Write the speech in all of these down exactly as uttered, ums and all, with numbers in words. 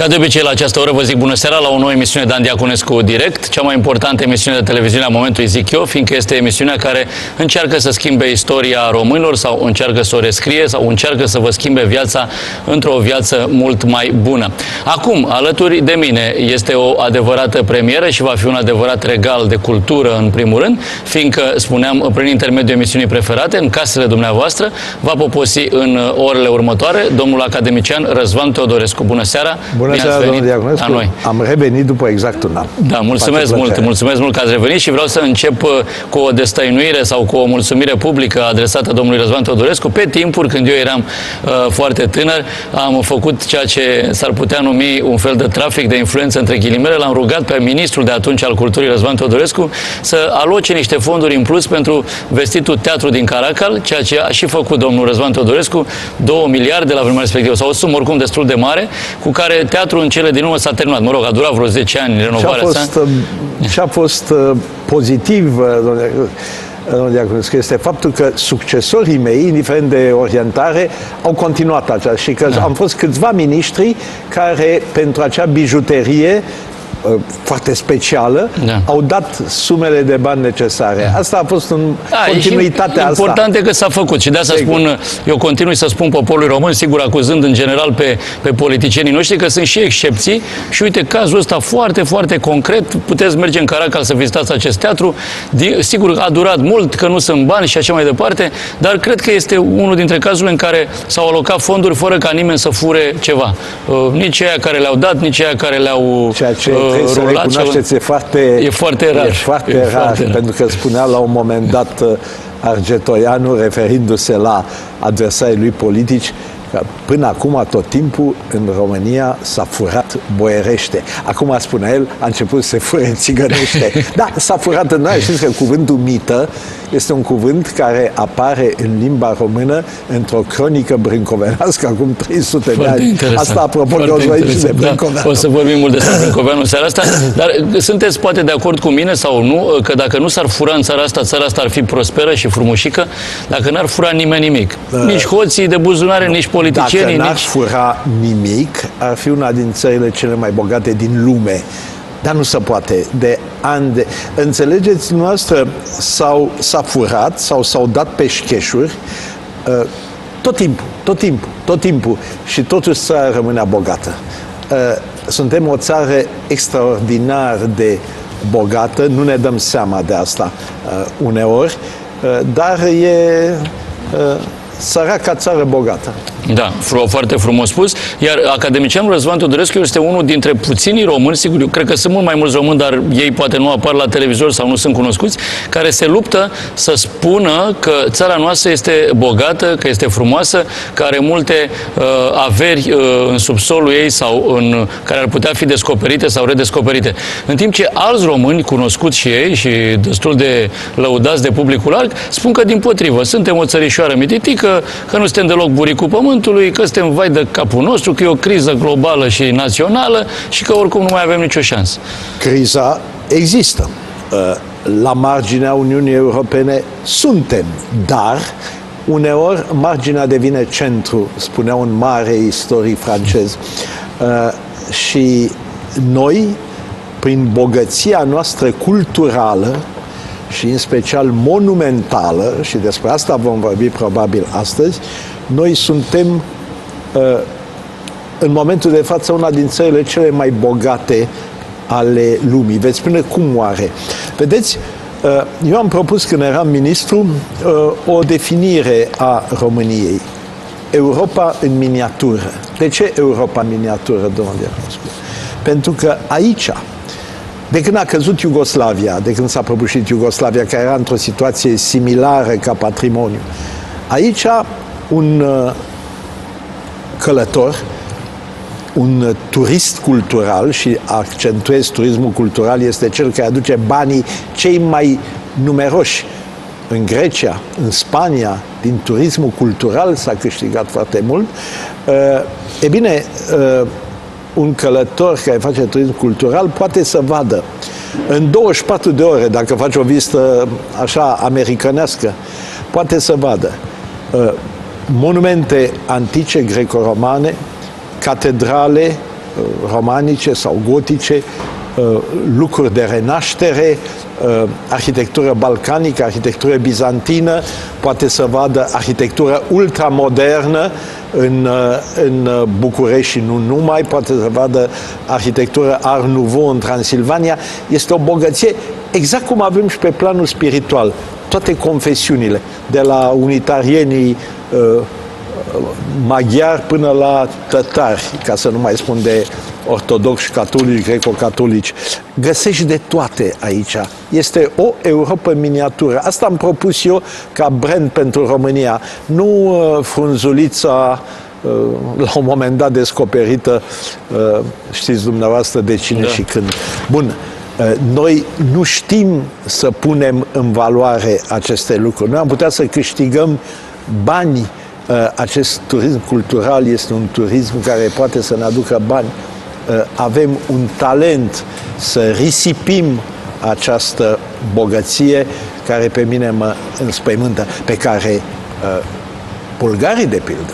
Ca de obicei, la această oră vă zic bună seara la o nouă emisiune Dan Diaconescu Direct, cea mai importantă emisiune de televiziune a momentului, zic eu, fiindcă este emisiunea care încearcă să schimbe istoria românilor sau încearcă să o rescrie sau încearcă să vă schimbe viața într-o viață mult mai bună. Acum, alături de mine este o adevărată premieră și va fi un adevărat regal de cultură în primul rând, fiindcă, spuneam, prin intermediul emisiunii preferate, în casele dumneavoastră, va poposi în orele următoare domnul academician Răzvan Teodorescu. Bună seara! Bună seara, domnul Diaconescu. Am revenit după exact un an. Da, mulțumesc mult, mulțumesc mult că ați revenit și vreau să încep cu o destăinuire sau cu o mulțumire publică adresată domnului Răzvan Teodorescu. Pe timpuri, când eu eram uh, foarte tânăr, am făcut ceea ce s-ar putea numi un fel de trafic de influență între ghilimele. L-am rugat pe ministrul de atunci al culturii, Răzvan Teodorescu, să aloce niște fonduri în plus pentru vestitul teatru din Caracal, ceea ce a și făcut domnul Răzvan Teodorescu, două miliarde la vremea respectivă, sau o sumă oricum destul de mare, cu care teatrul în cele din urmă s-a terminat. Mă rog, a durat vreo zece ani renovarea sa. Ce a fost uh, pozitiv, domnul Diaconescu, este faptul că succesorii mei, indiferent de orientare, au continuat aceasta și că da. am fost câțiva miniștri care, pentru acea bijuterie foarte specială, da. au dat sumele de bani necesare. Asta a fost în da, continuitatea asta. Important e că s-a făcut și de asta spun, eu continui să spun poporului român, sigur acuzând în general pe, pe politicienii noștri, că sunt și excepții și uite, cazul ăsta foarte, foarte concret, puteți merge în Caracal să vizitați acest teatru, sigur a durat mult, că nu sunt bani și așa mai departe, dar cred că este unul dintre cazurile în care s-au alocat fonduri fără ca nimeni să fure ceva. Nici aia care le-au dat, nici aia care le-au să recunoașteți, e foarte, e foarte rar. E foarte, e rar, foarte rar, pentru că spunea la un moment dat Argetoianu, referindu-se la adversarii lui politici, că până acum tot timpul în România s-a furat boierește. Acum, spune el, a început să se fure țigănește. Da, s-a furat în noi. Știți că cuvântul mită este un cuvânt care apare în limba română într-o cronică brâncovenească acum trei sute de ani. Interesant. Asta apropo de Ozoi și de Brâncoveanu. Da, o să vorbim mult despre Brâncoveanu în seara asta, dar sunteți poate de acord cu mine sau nu, că dacă nu s-ar fura în țara asta, țara asta ar fi prosperă și frumușică, dacă n-ar fura nimeni nimic. Nici hoții de buzunare, nici politicienii, dacă n-ar nici... fura nimic, ar fi una din țările cele mai bogate din lume. Dar nu se poate. De ani de... Înțelegeți, noastră s-a furat sau s-au dat pe șcheșuri uh, tot timpul, tot timpul, tot timpul. Și totuși țara rămânea bogată. Uh, suntem o țară extraordinar de bogată, nu ne dăm seama de asta uh, uneori, uh, dar e... Uh, săraca țară bogată. Da, foarte frumos spus. Iar academicianul Răzvan Teodorescu este unul dintre puținii români, sigur, eu cred că sunt mult mai mulți români, dar ei poate nu apar la televizor sau nu sunt cunoscuți, care se luptă să spună că țara noastră este bogată, că este frumoasă, că are multe uh, averi uh, în subsolul ei sau în, care ar putea fi descoperite sau redescoperite. În timp ce alți români, cunoscuți și ei și destul de lăudați de publicul larg, spun că dimpotrivă, suntem o țărișoară mititică, că nu suntem deloc buricul pământului, că suntem vai de capul nostru, că e o criză globală și națională și că oricum nu mai avem nicio șansă. Criza există. La marginea Uniunii Europene suntem, dar uneori marginea devine centru, spunea un mare istoric francez. Și noi, prin bogăția noastră culturală, și în special monumentală, și despre asta vom vorbi probabil astăzi, noi suntem în momentul de față una din țările cele mai bogate ale lumii. Veți spune cum oare? Vedeți, eu am propus când eram ministru o definire a României. Europa în miniatură. De ce Europa în miniatură, domnul Diaconescu? Pentru că aici, de când a căzut Iugoslavia, de când s-a prăbușit Iugoslavia, care era într-o situație similară ca patrimoniu, aici un uh, călător, un turist cultural, și accentuez turismul cultural, este cel care aduce banii cei mai numeroși. În Grecia, în Spania, din turismul cultural s-a câștigat foarte mult. Uh, e bine, uh, un călător care face turism cultural poate să vadă în douăzeci și patru de ore, dacă face o vizită așa americanească, poate să vadă uh, monumente antice greco-romane, catedrale, romanice sau gotice, lucruri de renaștere, arhitectură balcanică, arhitectură bizantină, poate să vadă arhitectură ultramodernă în, în București și nu numai, poate să vadă arhitectură Art Nouveau în Transilvania. Este o bogăție, exact cum avem și pe planul spiritual. Toate confesiunile, de la unitarienii uh, maghiari până la tătari, ca să nu mai spun de ortodoxi, catolici, greco-catolici. Găsești de toate aici. Este o Europa miniatură. Asta am propus eu ca brand pentru România. Nu uh, frunzulița uh, la un moment dat descoperită, uh, știți dumneavoastră de cine da. și când. Bun. Noi nu știm să punem în valoare aceste lucruri. Noi am putea să câștigăm bani. Acest turism cultural este un turism care poate să ne aducă bani. Avem un talent să risipim această bogăție care pe mine mă înspăimântă, pe care bulgarii, de pildă,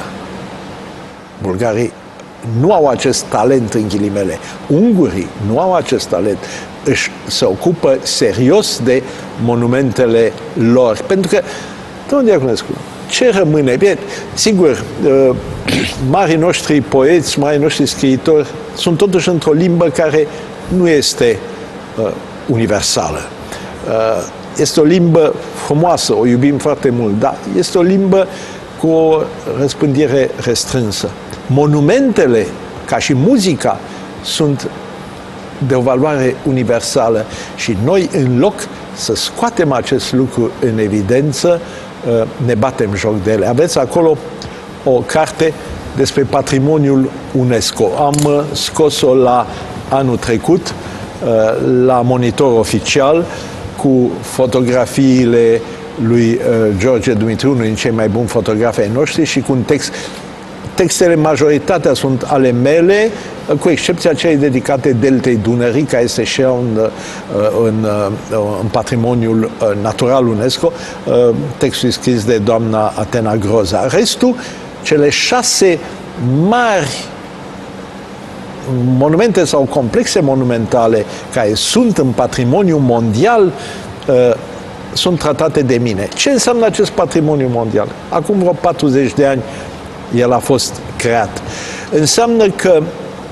bulgarii nu au acest talent, în ghilimele. Ungurii nu au acest talent. Își se ocupă serios de monumentele lor. Pentru că, domnul Diaconescu, ce rămâne? Bine, sigur, marii noștri poeți, marii noștri scriitori sunt totuși într-o limbă care nu este uh, universală. Uh, este o limbă frumoasă, o iubim foarte mult, dar este o limbă cu o răspândire restrânsă. Monumentele, ca și muzica, sunt de o valoare universală și noi, în loc să scoatem acest lucru în evidență, ne batem joc de ele. Aveți acolo o carte despre patrimoniul UNESCO. Am scos-o la anul trecut, la Monitor Oficial, cu fotografiile lui George Dumitriu, unul din cei mai buni fotografi ai noștri, și cu un text. Textele, majoritatea sunt ale mele, cu excepția celei dedicate deltei Dunării, care este și în, în, în patrimoniul natural UNESCO. Textul e scris de doamna Atena Groza. Restul, cele șase mari monumente sau complexe monumentale care sunt în patrimoniul mondial, sunt tratate de mine. Ce înseamnă acest patrimoniu mondial? Acum vreo patruzeci de ani el a fost creat. Înseamnă că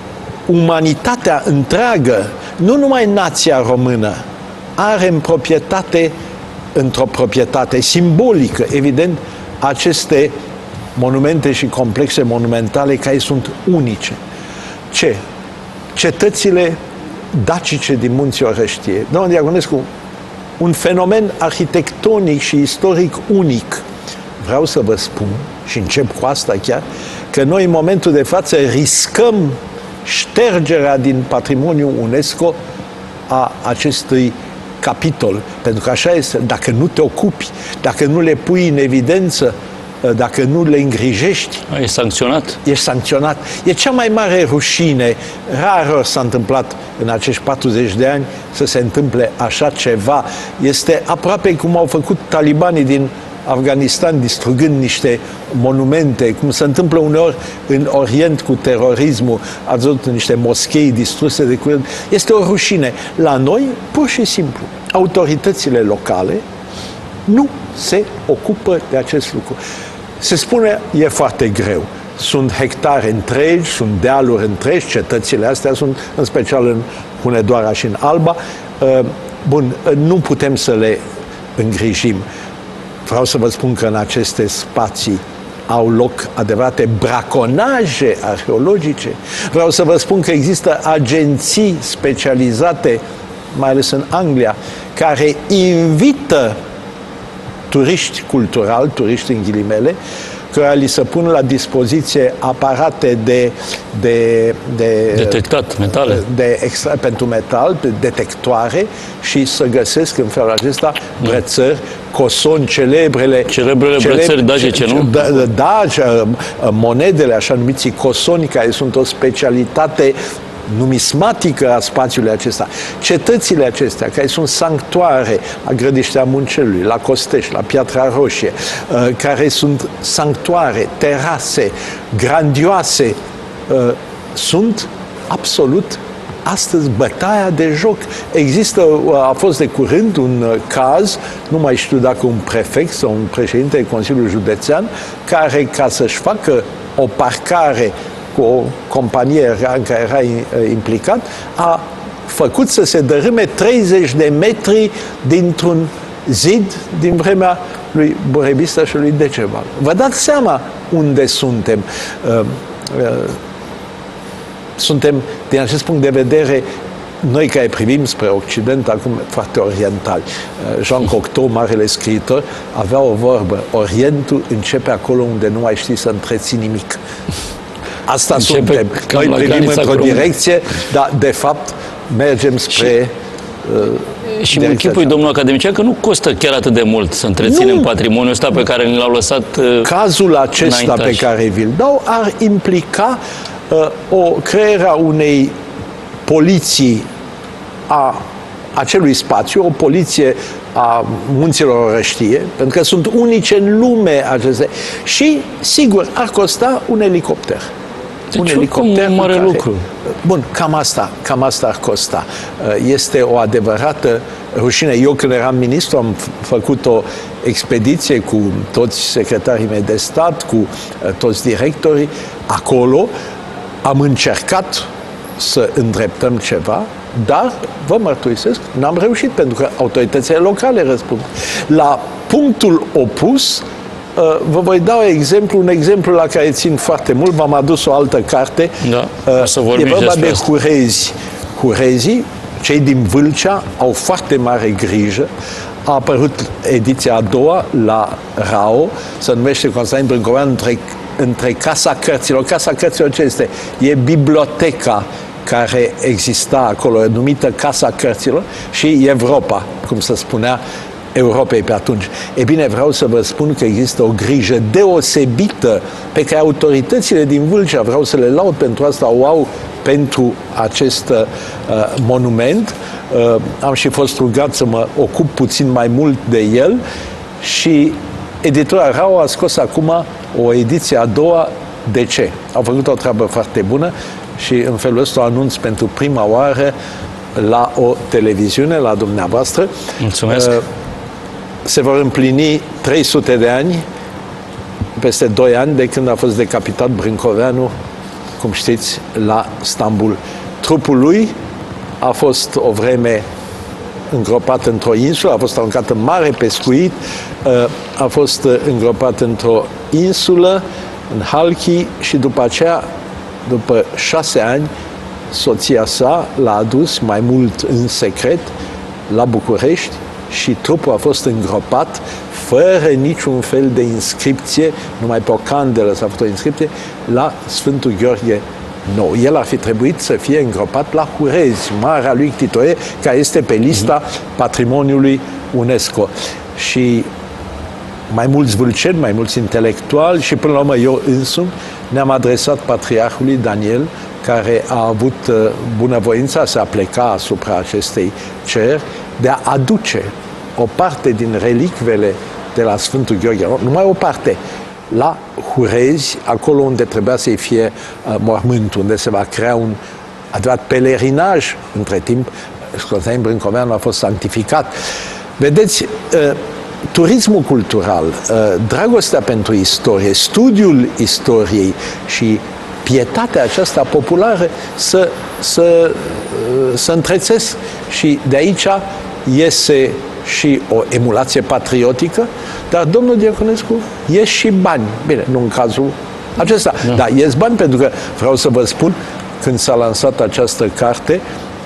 umanitatea întreagă, nu numai nația română, are în proprietate, într-o proprietate simbolică, evident, aceste monumente și complexe monumentale care sunt unice. Ce? Cetățile dacice din Munții Orăștie. Domnul Diaconescu, un fenomen arhitectonic și istoric unic. Vreau să vă spun, și încep cu asta chiar, că noi în momentul de față riscăm ștergerea din patrimoniul UNESCO a acestui capitol. Pentru că așa este, dacă nu te ocupi, dacă nu le pui în evidență, dacă nu le îngrijești, e sancționat. Ești sancționat. E cea mai mare rușine. Rar ori s-a întâmplat în acești patruzeci de ani să se întâmple așa ceva. Este aproape cum au făcut talibanii din Afganistan, distrugând niște monumente, cum se întâmplă uneori în Orient cu terorismul. Ați văzut niște moschei distruse de curând. Este o rușine. La noi, pur și simplu, autoritățile locale nu se ocupă de acest lucru. Se spune, e foarte greu. Sunt hectare întregi, sunt dealuri întregi, cetățile astea sunt, în special în Hunedoara și în Alba. Bun, nu putem să le îngrijim. Vreau să vă spun că în aceste spații au loc adevărate braconaje arheologice. Vreau să vă spun că există agenții specializate, mai ales în Anglia, care invită turiști culturali, turiști în ghilimele, care li se pun la dispoziție aparate de, de, de detectat metale, de extra, pentru metal, detectoare, și să găsesc în felul acesta brățări, cosoni, celebrele celebrele brățări dacice, nu? Da, da, monedele, așa numiții cosoni, care sunt o specialitate numismatică a spațiului acesta. Cetățile acestea, care sunt sanctuare la Grădiștea Muncelului, la Costești, la Piatra Roșie, care sunt sanctuare, terase, grandioase, sunt absolut astăzi bătaia de joc. Există, a fost de curând un caz, nu mai știu dacă un prefect sau un președinte de Consiliul Județean, care, ca să-și facă o parcare cu o companie în care era implicat, a făcut să se dărâme treizeci de metri dintr-un zid din vremea lui Borebista și lui Decebal. Vă dați seama unde suntem. Suntem, din acest punct de vedere, noi care privim spre Occident, acum foarte orientali. Jean Cocteau, marele scriitor, avea o vorbă: Orientul începe acolo unde nu mai știi să întreții nimic. Asta începe, suntem. Noi privim într-o direcție, dar de fapt mergem spre... Și, și închipui, domnul academician, că nu costă chiar atât de mult să întreținem nu. patrimoniul ăsta pe care ni l-au lăsat Cazul acesta înaintași. Pe care vi-l dau ar implica uh, o crearea unei poliții a acelui spațiu, o poliție a munților Orăștie, pentru că sunt unice în lume aceste. Și, sigur, ar costa un elicopter. Deci un elicopter un mare care... lucru. Bun, cam asta, cam asta ar costa. Este o adevărată rușine. Eu, când eram ministru, am făcut o expediție cu toți secretarii mei de stat, cu toți directorii. Acolo am încercat să îndreptăm ceva, dar, vă mărturisesc, n-am reușit, pentru că autoritățile locale răspund. La punctul opus, vă voi da exemplu, un exemplu la care țin foarte mult. V-am adus o altă carte. Da, să e vorba de Hurezi. Hurezii, cei din Vâlcea, au foarte mare grijă. A apărut ediția a doua la R A O, se numește Constantin Brâncoveanu, între, între Casa Cărților. Casa Cărților ce este? E biblioteca care exista acolo, numită Casa Cărților, și Europa, cum se spunea Europei pe atunci. E bine, vreau să vă spun că există o grijă deosebită pe care autoritățile din Vâlcea, vreau să le laud pentru asta, o au pentru acest uh, monument. Uh, am și fost rugat să mă ocup puțin mai mult de el și editura R A O a scos acum o ediție a doua. De ce? Au făcut o treabă foarte bună și în felul ăsta o anunț pentru prima oară la o televiziune, la dumneavoastră. Mulțumesc! Uh, se vor împlini trei sute de ani, peste doi ani, de când a fost decapitat Brâncoveanu, cum știți, la Stambul. Trupul lui a fost o vreme îngropat într-o insulă, a fost aruncat în mare pescuit, a fost îngropat într-o insulă, în Halki, și după aceea, după șase ani, soția sa l-a adus mai mult în secret la București și trupul a fost îngropat fără niciun fel de inscripție, numai pe o candelă s-a făcut o inscripție, la Sfântul Gheorghe Nou. El ar fi trebuit să fie îngropat la Hurezi, marea lui ctitorie, care este pe lista patrimoniului UNESCO. Și mai mulți vâlceni, mai mulți intelectuali și până la urmă eu însumi ne-am adresat patriarhului Daniel, care a avut bunăvoința să a pleca asupra acestei cereri de a aduce o parte din relicvele de la Sfântul Gheorghe, numai o parte, la Hurezi, acolo unde trebuia să-i fie uh, mormântul, unde se va crea un adevărat pelerinaj. Între timp, Constantin Brâncoveanu a fost sanctificat. Vedeți, uh, turismul cultural, uh, dragostea pentru istorie, studiul istoriei și pietatea aceasta populară să, să, să întrețesc, și de aici iese și o emulație patriotică, dar, domnul Diaconescu, ies și bani. Bine, nu în cazul acesta, da. Dar ies bani, pentru că vreau să vă spun, când s-a lansat această carte,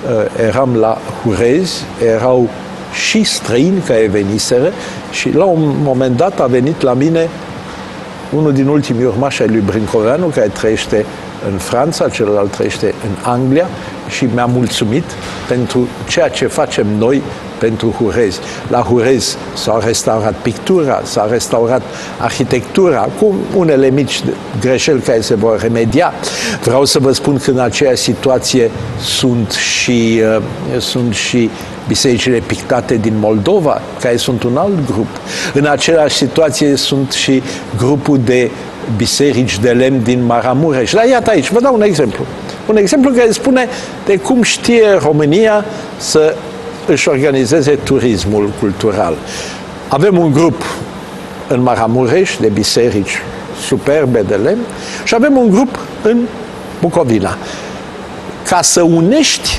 eram la Hurezi, erau și străini care veniseră și la un moment dat a venit la mine unul din ultimii urmași ai lui Brâncoveanu, care trăiește în Franța, celălalt trăiește în Anglia, și mi-a mulțumit pentru ceea ce facem noi pentru Hurezi. La Hurezi s-a restaurat pictura, s-a restaurat arhitectura, cu unele mici greșeli care se vor remedia. Vreau să vă spun că în aceeași situație sunt și, uh, sunt și bisericile pictate din Moldova, care sunt un alt grup. În aceeași situație sunt și grupul de biserici de lemn din Maramureș. Dar iată aici, vă dau un exemplu. Un exemplu care spune de cum știe România să își organizeze turismul cultural. Avem un grup în Maramureș de biserici superbe de lemn și avem un grup în Bucovina. Ca să unești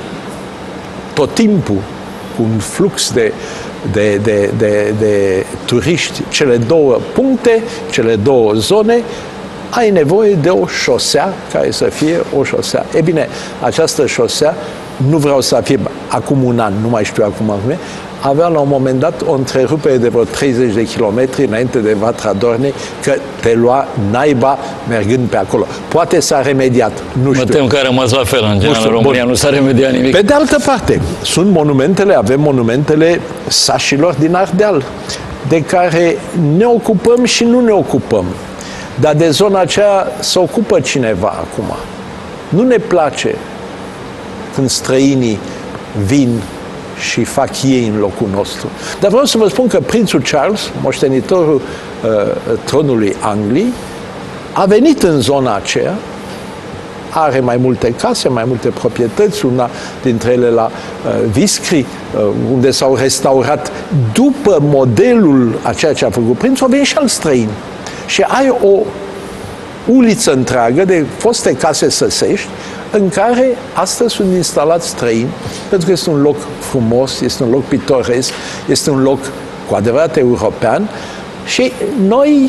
tot timpul cu un flux de, de, de, de, de turiști cele două puncte, cele două zone, ai nevoie de o șosea care să fie o șosea. E bine, această șosea, nu vreau să fie acum un an, nu mai știu acum, avea la un moment dat o întrerupere de vreo treizeci de kilometri înainte de Vatra Dornei, că te lua naiba mergând pe acolo. Poate s-a remediat, nu știu. Mă tem că a rămas la fel, în general, în România nu s-a remediat nimic. Pe de altă parte, sunt monumentele, avem monumentele sașilor din Ardeal, de care ne ocupăm și nu ne ocupăm. Dar de zona aceea se ocupă cineva acum. Nu ne place când străinii vin și fac ei în locul nostru. Dar vreau să vă spun că prințul Charles, moștenitorul uh, tronului Angliei, a venit în zona aceea, are mai multe case, mai multe proprietăți, una dintre ele la uh, Viscri, uh, unde s-au restaurat după modelul a ceea ce a făcut prințul, a venit și al străini. Și ai o uliță întreagă de foste case săsești în care astăzi sunt instalați străini, pentru că este un loc frumos, este un loc pitoresc, este un loc cu adevărat european și noi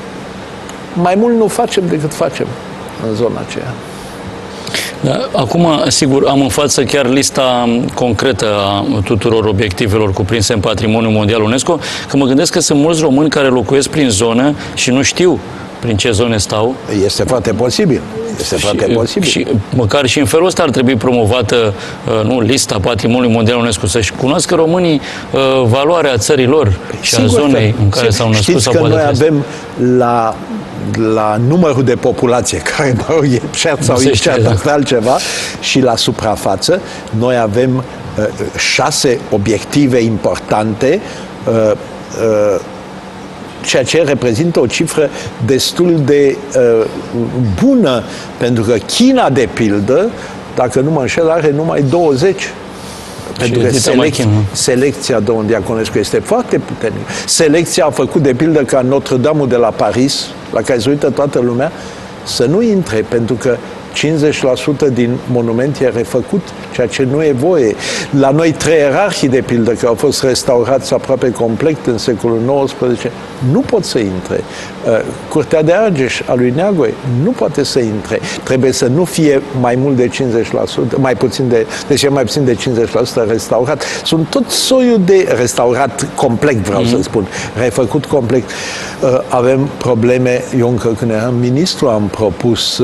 mai mult nu facem decât facem în zona aceea. Da, acum, sigur, am în față chiar lista concretă a tuturor obiectivelor cuprinse în Patrimoniul Mondial UNESCO, că mă gândesc că sunt mulți români care locuiesc prin zonă și nu știu prin ce zone stau. Este foarte posibil. Este și, foarte posibil. Și măcar și în felul ăsta ar trebui promovată nu, lista Patrimoniului Mondial UNESCO, să-și cunoască românii uh, valoarea țărilor păi, și a zonei în care s-au născut. Știți sau că noi trăiesc. avem la, la numărul de populație, care mă rog, e cert sau e cert, altceva, și la suprafață, noi avem uh, șase obiective importante, uh, uh, ceea ce reprezintă o cifră destul de uh, bună, pentru că China, de pildă, dacă nu mă înșel, are numai douăzeci. Pentru că selec selecția, domnul Diaconescu, este foarte puternică. Selecția a făcut, de pildă, ca Notre-Dame de la Paris, la care se uită toată lumea, să nu intre, pentru că cincizeci la sută din monument e refăcut, ceea ce nu e voie. La noi trei ierarhii, de pildă, care au fost restaurați aproape complet în secolul nouăsprezece, nu pot să intre. Curtea de Argeș a lui Neagoe nu poate să intre. Trebuie să nu fie mai mult de cincizeci la sută, mai puțin de, deci mai puțin de cincizeci la sută restaurat. Sunt tot soiul de restaurat complet, vreau mm-hmm. să spun, refăcut complet. Avem probleme. Eu încă când eram ministru am propus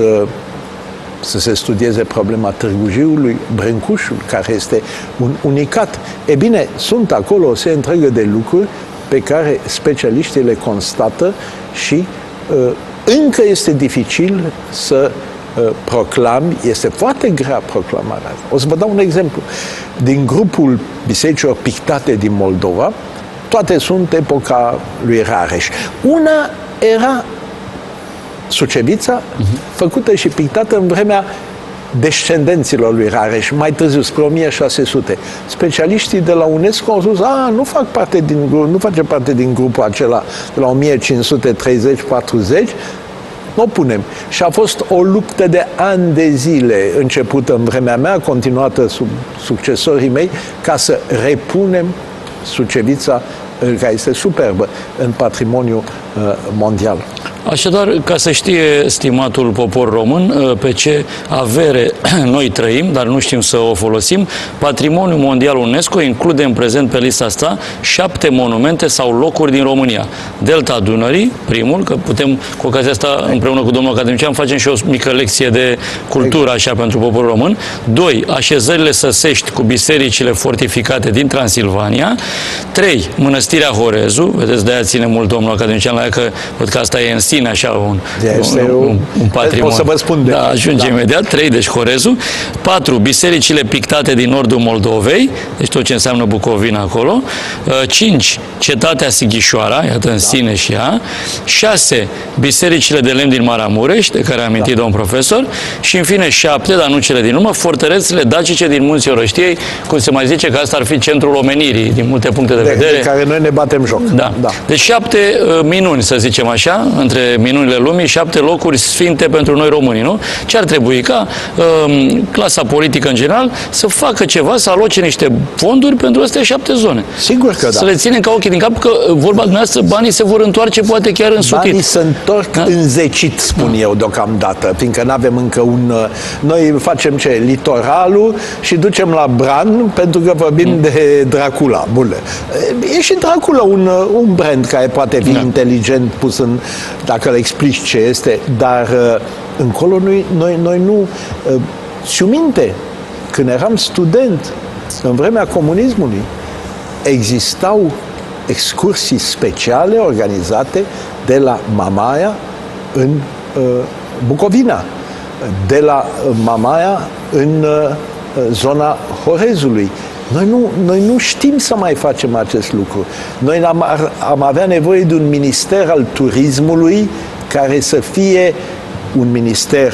să se studieze problema Târgu Jiului, Brâncușul, care este un unicat. E bine, sunt acolo o serie întreagă de lucruri pe care specialiștii le constată și uh, încă este dificil să uh, proclami, este foarte grea proclamarea. O să vă dau un exemplu. Din grupul bisericilor pictate din Moldova, toate sunt epoca lui Rareș. Una era Sucevița, uh-huh. făcută și pictată în vremea descendenților lui Rareș, mai târziu, spre o mie șase sute. Specialiștii de la UNESCO au spus, a, nu fac parte din, nu face parte din grupul acela de la o mie cinci sute treizeci patruzeci, nu o punem. Și a fost o luptă de ani de zile, începută în vremea mea, continuată sub succesorii mei, ca să repunem Sucevița, care este superbă, în patrimoniul uh, mondial. Așadar, ca să știe stimatul popor român pe ce avere noi trăim, dar nu știm să o folosim, Patrimoniul Mondial UNESCO include în prezent pe lista asta șapte monumente sau locuri din România. Delta Dunării, primul, că putem, cu ocazia asta, împreună cu domnul academician, facem și o mică lecție de cultură, așa, pentru poporul român. Doi, așezările săsești cu bisericile fortificate din Transilvania. Trei, Mănăstirea Horezu, vedeți, de-aia ține mult domnul academician la ea, că văd că asta e în sine așa un, un, un, un patrimoniu. Pot să vă spun de... Da, ajunge da. imediat. Trei, deci Horezu. Caucazul, patru, bisericile pictate din nordul Moldovei, deci tot ce înseamnă Bucovina acolo, cinci, cetatea Sighișoara, iată în sine și ea, șase, bisericile de lemn din Maramureș, de care a amintit da. domn profesor, și în fine șapte, dar nu cele din urmă, fortărețele dacice din Munții Orăștiei, cum se mai zice că asta ar fi centrul omenirii, din multe puncte de, de vedere. De care noi ne batem joc. Da. da. Deci șapte uh, minuni, să zicem așa, între minunile lumii, șapte locuri sfinte pentru noi românii, nu? Ce ar trebui ca uh, clasa politică în general să facă ceva, să aloce niște fonduri pentru astea șapte zone. Sigur că da. Să le ținem ca ochii din cap, că vorba dumneavoastră, banii se vor întoarce poate chiar în sutit. Banii se întorc da? înzecit, spun da. eu deocamdată, fiindcă nu avem încă un... Noi facem ce? Litoralul și ducem la Bran, pentru că vorbim mm. de Dracula. Bun. E și Dracula un, un brand care poate fi da. inteligent pus în... dacă le explici ce este, dar încolo noi, noi, noi nu... Ți-o minte, când eram student, în vremea comunismului, existau excursii speciale organizate de la Mamaia în uh, Bucovina, de la Mamaia în uh, zona Horezului. Noi nu, noi nu știm să mai facem acest lucru. Noi am, am avea nevoie de un minister al turismului care să fie un minister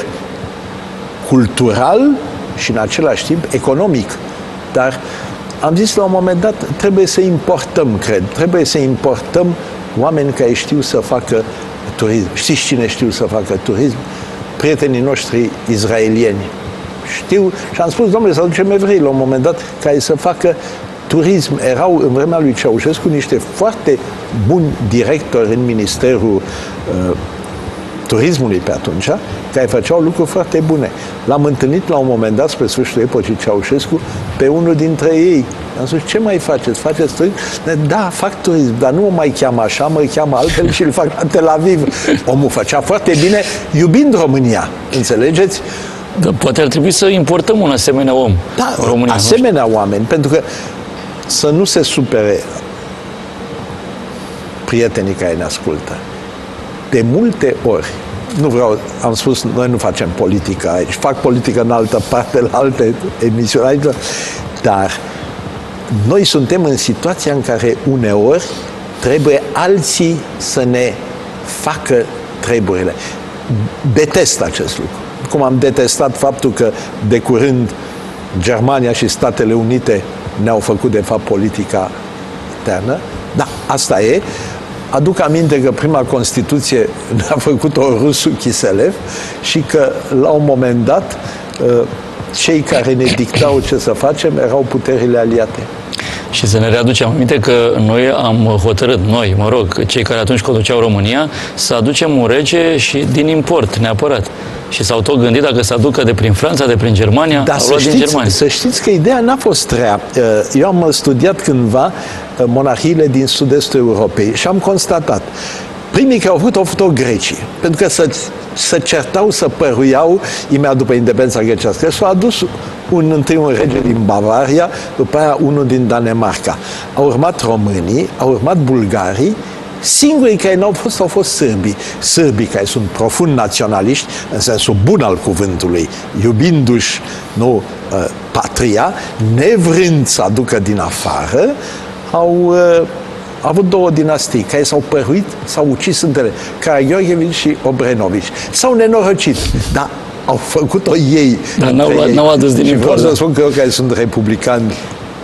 cultural și în același timp economic. Dar am zis la un moment dat, trebuie să importăm, cred, trebuie să importăm oameni care știu să facă turism. Știți cine știu să facă turism? Prietenii noștri izraelieni. Știu, și am spus, domnule, să aducem evrei la un moment dat care să facă turism. Erau în vremea lui Ceaușescu niște foarte buni directori în Ministerul uh, Turismului pe atunci, care făceau lucruri foarte bune. L-am întâlnit la un moment dat, spre sfârșitul epocii Ceaușescu, pe unul dintre ei. Am spus, ce mai faceți? Faceți turism? Da, fac turism, dar nu mă mai cheamă așa, mă cheamă altfel și îl fac la Tel Aviv. Omul făcea foarte bine, iubind România. Înțelegeți? Da, poate ar trebui să importăm un asemenea om da, în România. Asemenea oameni, pentru că să nu se supere prietenii care ne ascultă. De multe ori, nu vreau, am spus, noi nu facem politică aici, fac politică în altă parte, la alte emisiuni aici, dar noi suntem în situația în care uneori trebuie alții să ne facă treburile. Detest acest lucru. Cum am detestat faptul că de curând Germania și Statele Unite ne-au făcut de fapt politica internă. Da, asta e. Aduc aminte că prima Constituție ne-a făcut-o rusul Kiselev și că la un moment dat cei care ne dictau ce să facem erau puterile aliate. Și să ne readucem aminte că noi am hotărât, noi, mă rog, cei care atunci conduceau România, să aducem un rege și din import, neapărat. Și s-au tot gândit dacă să aducă de prin Franța, de prin Germania, Dar au luat din Germania. Să știți că ideea n-a fost rea. Eu am studiat cândva monarhiile din sud-estul Europei și am constatat. Primii care au făcut, au făcut-o grecii. Pentru că să, să certau, să păruiau imediat după independența grecească. Și s-a adus un, întâi un rege din Bavaria, după aia unul din Danemarca. Au urmat românii, au urmat bulgarii. Singurii care n-au fost au fost sârbii. Sârbii care sunt profund naționaliști, în sensul bun al cuvântului, iubindu-și nu, patria, nevrând să aducă din afară, au Au avut două dinastii care s-au păruit, s-au ucis între ele, Karagiorghevici și Obrenovici. S-au nenorocit, dar au făcut-o ei. Dar n-au adus din Și vreau să import. spun că eu, care sunt republicani,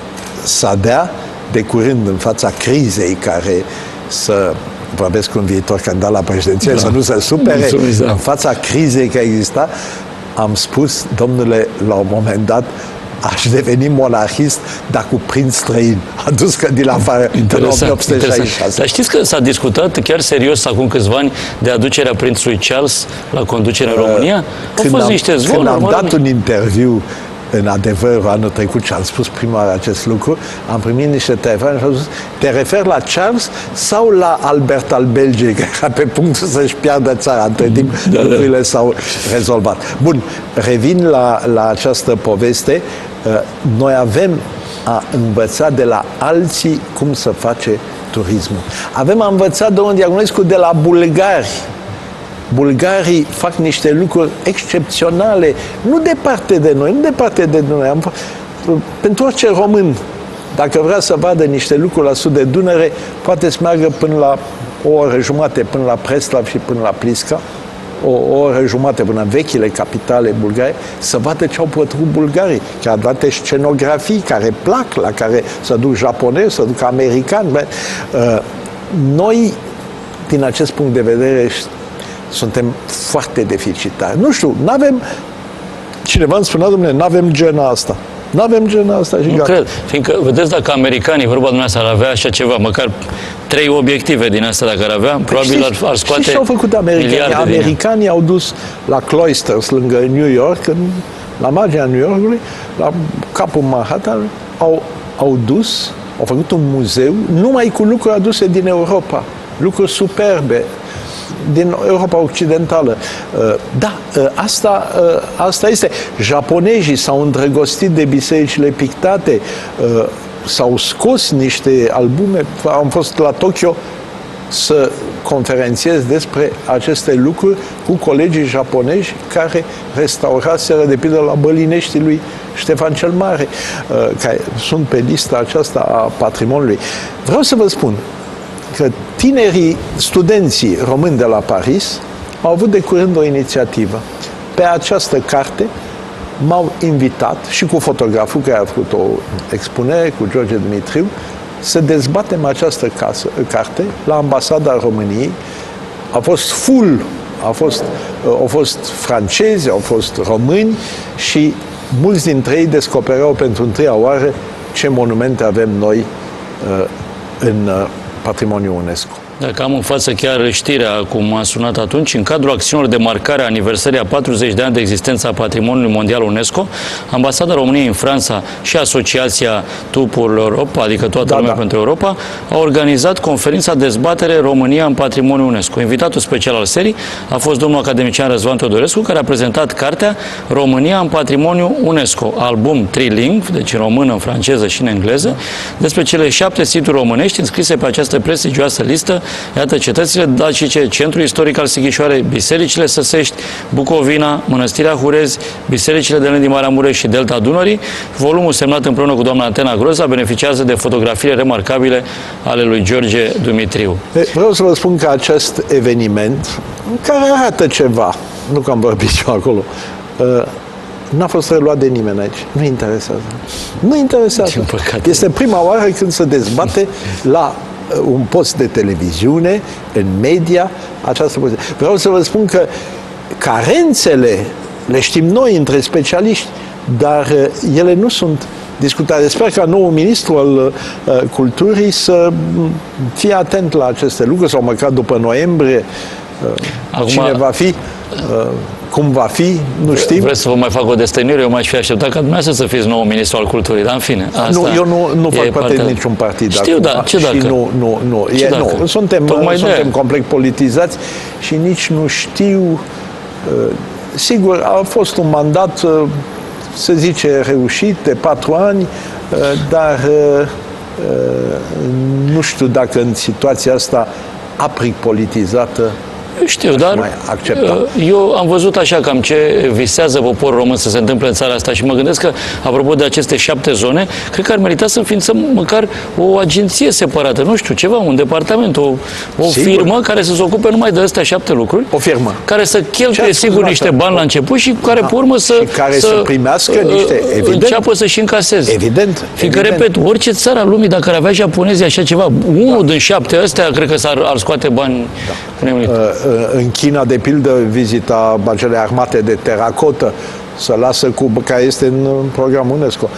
să dea de curând în fața crizei care să vorbesc cu un viitor candidat la președinție, da. Să nu se supere, Mulțumesc, da. În fața crizei care exista, am spus, domnule, la un moment dat, aș deveni monarhist, dar cu prinț străin. Adus că din afară, în o mie opt sute șaizeci și șase. Dar știți că s-a discutat chiar serios acum câțiva ani de aducerea prințului Charles la conducerea în România? Au Când fost am, niște zvonuri. când am mă dat rog. un interviu în Adevărul anul trecut și am spus prima oară acest lucru, am primit niște telefoane și am spus, te referi la Charles sau la Albert al Belgiei, care era pe punctul să-și piardă țara? Între timp, da, lucrurile da. s-au rezolvat. Bun, revin la, la această poveste. Noi avem a învăța de la alții cum să face turismul. Avem a învăța, domnul Diaconescu, de la bulgari bulgarii fac niște lucruri excepționale, nu departe de noi, nu departe de noi. Am, pentru orice român, dacă vrea să vadă niște lucruri la sud de Dunăre, poate să meargă până la o oră jumate, până la Preslav și până la Pliska, o, o oră jumate până în vechile capitale bulgare, să vadă ce au pătruit bulgarii, chiar date scenografii care plac, la care să duc japonezi, să duc americani. Noi, din acest punct de vedere, suntem foarte deficitari. Nu știu, n-avem, cineva îmi spunea, dom'le, n-avem gena asta. Nu avem genul asta și nu gata. cred. Fiindcă, vedeți, dacă americanii, vorba dumneavoastră, ar avea așa ceva, măcar trei obiective din asta, dacă ar avea, probabil ar, ar scoate ce au făcut americanii? Americanii au dus la Cloisters, lângă New York, în, la marginea New Yorkului, la capul Manhattan, au, au dus, au făcut un muzeu numai cu lucruri aduse din Europa. Lucruri superbe din Europa Occidentală. Da, asta, asta este. Japonezii s-au îndrăgostit de bisericile pictate, s-au scos niște albume. Am fost la Tokyo să conferențiez despre aceste lucruri cu colegii japonezi care restauraseră, de pildă, la Bălineștii lui Ștefan cel Mare, care sunt pe lista aceasta a patrimoniului. Vreau să vă spun că tinerii studenții români de la Paris au avut de curând o inițiativă. Pe această carte m-au invitat și cu fotograful care a făcut o expunere cu George Dumitriu să dezbatem această casă, carte la Ambasada României. A fost full, a fost, au fost francezi, au fost români și mulți dintre ei descopereau pentru întâia oară ce monumente avem noi în patrimoniul UNESCO. Dacă am în față chiar știrea, cum a sunat atunci, în cadrul acțiunilor de marcare a aniversării a patruzeci de ani de existență a Patrimoniului Mondial UNESCO, Ambasada României în Franța și Asociația Tupul Europa, adică toată da, lumea da. pentru Europa, au organizat conferința Dezbatere România în Patrimoniul UNESCO. Invitatul special al serii a fost domnul academician Răzvan Teodorescu, care a prezentat cartea România în Patrimoniul UNESCO, album trilingv, deci în română, în franceză și în engleză, despre cele șapte situri românești înscrise pe această prestigioasă listă. Iată, cetățile dacice, Centrul Istoric al Sighișoarei, bisericile Săsești, Bucovina, Mănăstirea Hurezi, bisericile de Lândi Maramureș și Delta Dunării. Volumul semnat împreună cu doamna Atena Groza beneficiază de fotografiile remarcabile ale lui George Dumitriu. Vreau să vă spun că acest eveniment, care arată ceva, nu că am vorbit eu acolo, n-a fost reluat de nimeni aici. Nu interesează. Nu interesează. Este prima oară când se dezbate la un post de televiziune, în media, această poziție. Vreau să vă spun că carențele le știm noi între specialiști, dar ele nu sunt discutate. Sper ca noul ministru al uh, culturii să fie atent la aceste lucruri, sau măcar după noiembrie, uh, Acum... cine va fi, uh, cum va fi, nu știm. Vreți să vă mai fac o destăinire? Eu m-aș fi așteptat ca dumneavoastră să fiți nou ministru al culturii, dar în fine. Asta nu, eu nu, nu fac parte partea... din niciun partid. Știu, acum, da, ce dacă? Și nu, nu, nu. Ce e, dacă? nu. Suntem, suntem complet politizați și nici nu știu. Uh, sigur, a fost un mandat, uh, se zice, reușit, de patru ani, uh, dar uh, uh, nu știu dacă în situația asta apric politizată Eu știu, dar eu am văzut așa cam ce visează poporul român să se întâmple în țara asta și mă gândesc că, apropo de aceste șapte zone, cred că ar merita să înființăm măcar o agenție separată, nu știu, ceva, un departament, o, o firmă care să se ocupe numai de astea șapte lucruri. O firmă. Care să cheltuie, sigur, niște bani la început și care, da. pe urmă, să, și care să, să primească niște, evident, înceapă să-și încaseze. Evident. Fiindcă, evident. repet, orice țară a lumii, dacă ar avea japonezii așa ceva, unul da. din șapte astea, cred că s-ar ar scoate bani. Da. În China, de pildă, vizita acele armate de teracotă, să lasă cu, care este în programul UNESCO,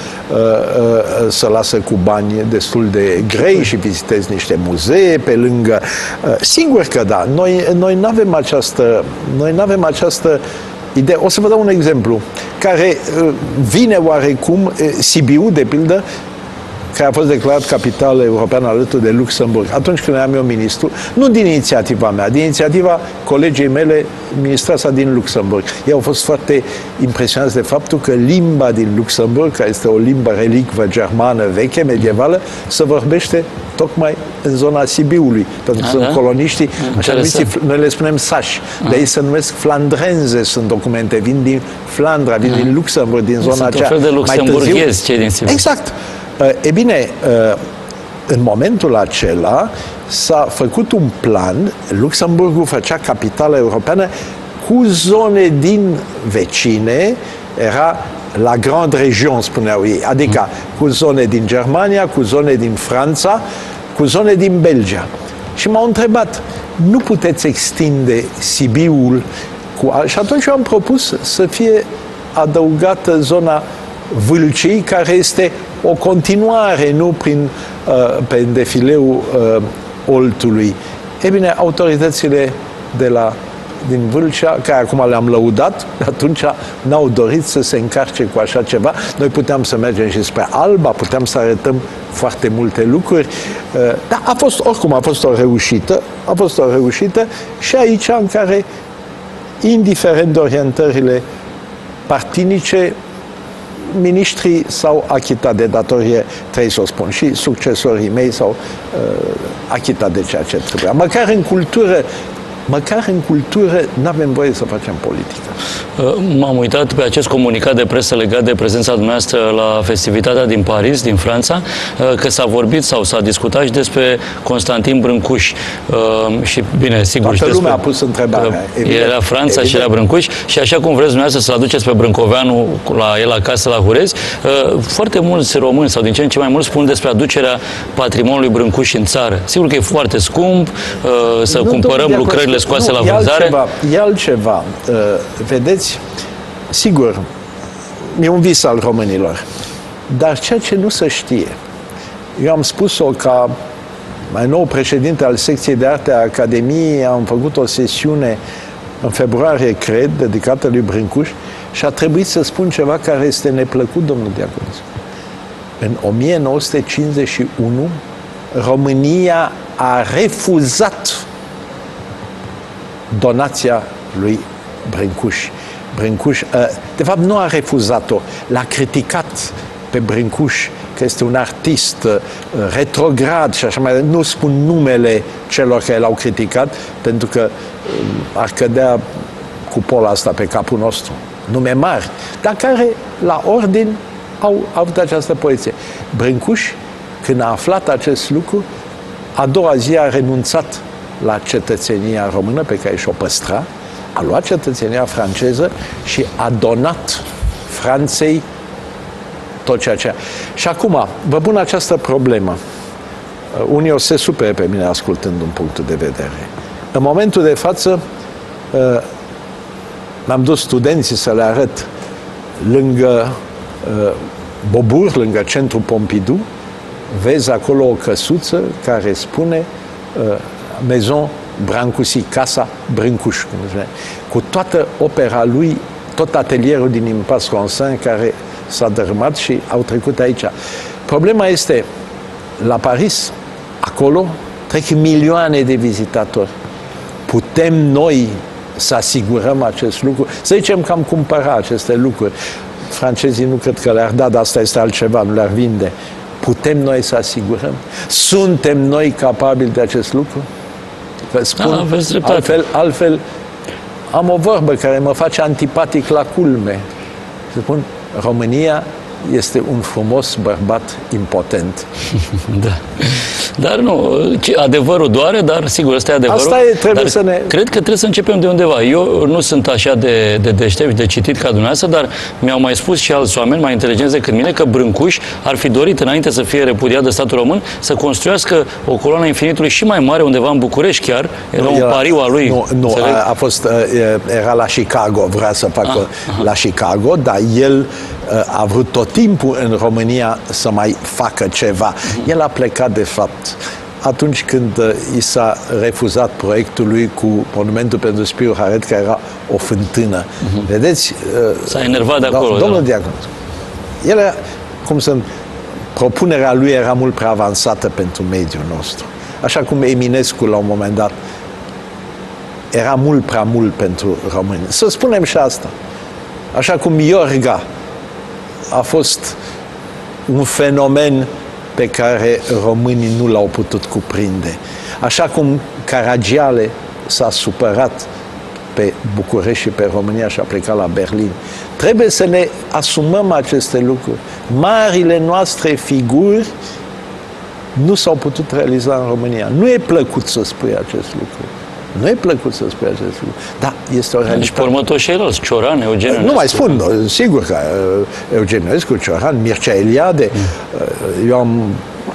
să lasă cu bani destul de grei și vizitezi niște muzee pe lângă. Sigur că da, noi, noi nu avem această, noi nu avem această idee. O să vă dau un exemplu care vine oarecum, Sibiu, de pildă, care a fost declarat capitală europeană alături de Luxemburg. Atunci când eram eu ministru, nu din inițiativa mea, din inițiativa colegii mele, ministrasa din Luxemburg. Ei au fost foarte impresionați de faptul că limba din Luxemburg, care este o limbă relicvă germană veche, medievală, se vorbește tocmai în zona Sibiului, pentru că A, sunt da? coloniștii, așa numiți, noi le spunem sași, de ei se numesc flandrenze, sunt documente, vin din Flandra, vin din Luxemburg, din zona aceea. Sunt un fel de luxemburghezi cei din Sibiu. Exact. E bine, în momentul acela s-a făcut un plan, Luxemburgul făcea capitală europeană cu zone din vecine, era la Grande Région, spuneau ei, adică cu zone din Germania, cu zone din Franța, cu zone din Belgia. Și m-au întrebat, nu puteți extinde Sibiul cu... Și atunci eu am propus să fie adăugată zona Vâlcei, care este o continuare, nu prin, uh, pe defileul uh, Oltului. E bine, autoritățile de la, din Vâlcea, care acum le-am lăudat, atunci n-au dorit să se încarce cu așa ceva. Noi puteam să mergem și spre Alba, puteam să arătăm foarte multe lucruri. Uh, dar a fost, oricum, a fost o reușită, a fost o reușită și aici în care, indiferent de orientările partinice, miniștrii s-au achitat de datorie, trebuie să o spun, și succesorii mei s-au uh, achitat de ceea ce trebuia. Măcar în cultură, măcar în cultură n-avem voie să facem politică. M-am uitat pe acest comunicat de presă legat de prezența dumneavoastră la festivitatea din Paris, din Franța, că s-a vorbit sau s-a discutat și despre Constantin Brâncuș. Și bine, sigur, toată știți lumea a pus întrebarea. Era Franța evident. Și era Brâncuș și așa cum vreți dumneavoastră să-l aduceți pe Brâncoveanu la el acasă la Hurezi, foarte mulți români sau din ce în ce mai mulți spun despre aducerea patrimoniului Brâncuș în țară. Sigur că e foarte scump să nu, cumpărăm lucrările scoase nu, la vânzare. E altceva. E altceva. Vedeți, sigur, e un vis al românilor, dar ceea ce nu se știe, eu am spus-o ca mai nou președinte al secției de arte a Academiei, am făcut o sesiune în februarie, cred, dedicată lui Brâncuș și a trebuit să spun ceva care este neplăcut, domnul Diaconescu. În o mie nouă sute cincizeci și unu, România a refuzat donația lui Brâncuș. Brâncuș, de fapt, nu a refuzat-o, l-a criticat pe Brâncuș, că este un artist retrograd și așa mai departe. Nu spun numele celor care l-au criticat, pentru că ar cădea cupola asta pe capul nostru. Nume mari, dar care, la ordin, au avut această poziție. Brâncuș, când a aflat acest lucru, a doua zi a renunțat la cetățenia română, pe care și-o păstra, a luat cetățenia franceză și a donat Franței tot ceea ce... Și acum, vă pun această problemă. Unii o se supere pe mine ascultând un punct de vedere. În momentul de față, m-am dus studenții să le arăt lângă Bobur, lângă Centrul Pompidou, vezi acolo o căsuță care spune Maison Brancusi, Casa Brâncuș, cum spune, cu toată opera lui, tot atelierul din Impas Ronsin care s-a dărâmat și au trecut aici. Problema este, la Paris, acolo, trec milioane de vizitatori. Putem noi să asigurăm acest lucru? Să zicem că am cumpărat aceste lucruri. Francezii nu cred că le-ar da, dar asta este altceva, nu le-ar vinde. Putem noi să asigurăm? Suntem noi capabili de acest lucru? Vă spun, da, altfel, altfel, am o vorbă care mă face antipatic la culme. Să spun, România este un frumos bărbat impotent. Da. Dar nu, adevărul doare, dar sigur, ăsta e adevărul. Asta e, trebuie dar să ne... Cred că trebuie să începem de undeva. Eu nu sunt așa de, de deștept, de citit ca dumneavoastră, dar mi-au mai spus și alți oameni mai inteligenți decât mine că Brâncuș ar fi dorit, înainte să fie repudiat de statul român, să construiască o coloană infinitului și mai mare, undeva în București chiar. Era nu, un pariu al lui. Nu, nu a, a fost, era la Chicago, vrea să facă ah, la Chicago, dar el a vrut tot timpul în România să mai facă ceva. El a plecat, de fapt, atunci când i s-a refuzat proiectul lui cu monumentul pentru Spiru Haret, care era o fântână. Uh-huh. Vedeți? S-a enervat de acolo. Domnul Diacon, el era, cum sunt, propunerea lui era mult prea avansată pentru mediul nostru. Așa cum Eminescu, la un moment dat, era mult prea mult pentru români. Să spunem și asta. Așa cum Iorga a fost un fenomen pe care românii nu l-au putut cuprinde. Așa cum Caragiale s-a supărat pe București și pe România și a plecat la Berlin. Trebuie să ne asumăm aceste lucruri. Marile noastre figuri nu s-au putut realiza în România. Nu e plăcut să spui acest lucru. Nu e plăcut să spui acest lucru. Da, este o realitate. Deci, pe următor și ceilalți, Cioran, Eugen Ionescu. Nu mai spun, sigur că Eugen Ionescu, Cioran, Mircea Eliade. Mm. Eu am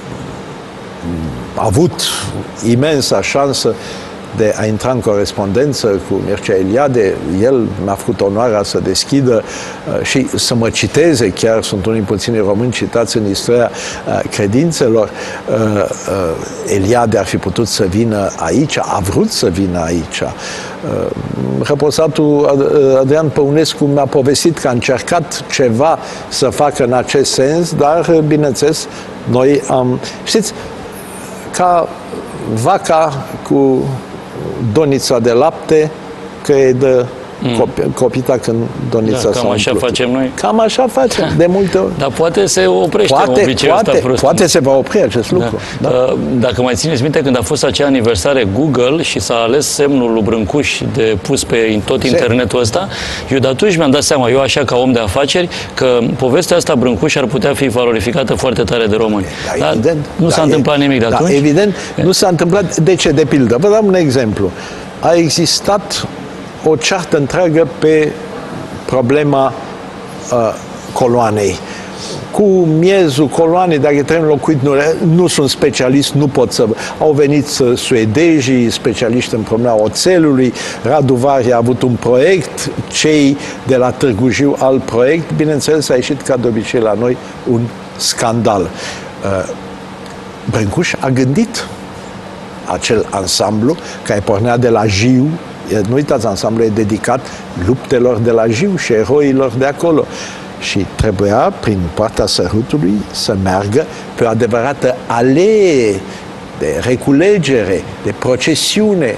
avut imensa șansă de a intra în corespondență cu Mircea Eliade. El mi-a făcut onoarea să deschidă uh, și să mă citeze. Chiar sunt unii puțini români citați în istoria uh, credințelor. Uh, uh, Eliade ar fi putut să vină aici, a vrut să vină aici. Uh, Răposatul Adrian Păunescu mi-a povestit că a încercat ceva să facă în acest sens, dar, bineînțeles, noi am... Știți, ca vaca cu donița de lapte, că e de mm. copita când donița da, cam așa umplut. Facem noi. Cam așa facem, de multe ori. Dar poate se oprește poate, obiceiul poate, ăsta prost. Poate se va opri acest lucru. Da. Da. Dacă mai țineți minte, când a fost acea aniversare Google și s-a ales semnul lui Brâncuș de pus pe tot internetul ăsta, eu de atunci mi-am dat seama, eu așa ca om de afaceri, că povestea asta Brâncuș ar putea fi valorificată foarte tare de români. Da, Dar evident, nu da, s-a întâmplat nimic de da, atunci. Evident, nu s-a întâmplat. De ce? De pildă. Vă dau un exemplu. A existat o ceartă întreagă pe problema uh, coloanei. Cu miezul coloanei, dacă trebuie înlocuit, nu, nu sunt specialist, nu pot să... Au venit suedezii, specialiști în problema oțelului, Radu Vari a avut un proiect, cei de la Târgu Jiu alt proiect, bineînțeles a ieșit ca de obicei la noi un scandal. Uh, Brâncuș a gândit acel ansamblu care pornea de la Jiu. Nu uitați, ansamblul e dedicat luptelor de la Jiu și eroilor de acolo. Și trebuia, prin Poarta Sărutului, să meargă pe o adevărată alee de reculegere, de procesiune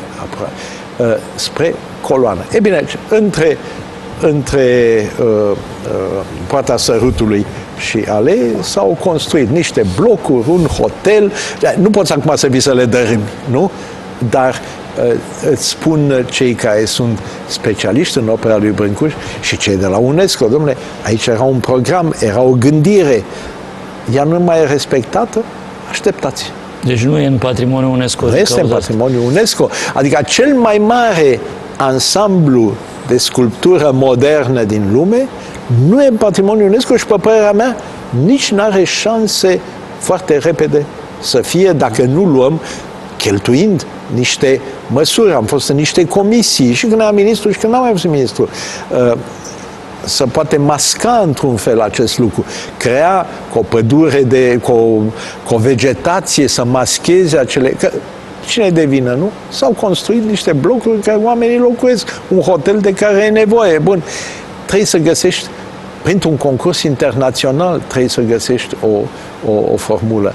spre coloană. E bine, între, între uh, uh, Poarta Sărutului și alee s-au construit niște blocuri, un hotel. Nu poți acum să vii să le dărâmi, nu? Dar îți spun cei care sunt specialiști în opera lui Brâncuș și cei de la UNESCO, domnule, aici era un program, era o gândire. Ea nu mai e respectată? Așteptați. Deci nu e în patrimoniul UNESCO. Nu este în patrimoniul UNESCO. Adică cel mai mare ansamblu de sculptură modernă din lume nu e în patrimoniul UNESCO și, pe părerea mea, nici nu are șanse foarte repede să fie, dacă nu luăm, cheltuind niște măsuri. Am fost în niște comisii și când am ministru și când n-am mai fost ministru. Să poate masca într-un fel acest lucru. Crea cu o pădure, de, cu, o, cu o vegetație, să mascheze acele... Că, cine e de vină, nu? S-au construit niște blocuri în care oamenii locuiesc. Un hotel de care e nevoie. Bun. Trebuie să găsești, printr-un concurs internațional, trebuie să găsești o, o, o formulă.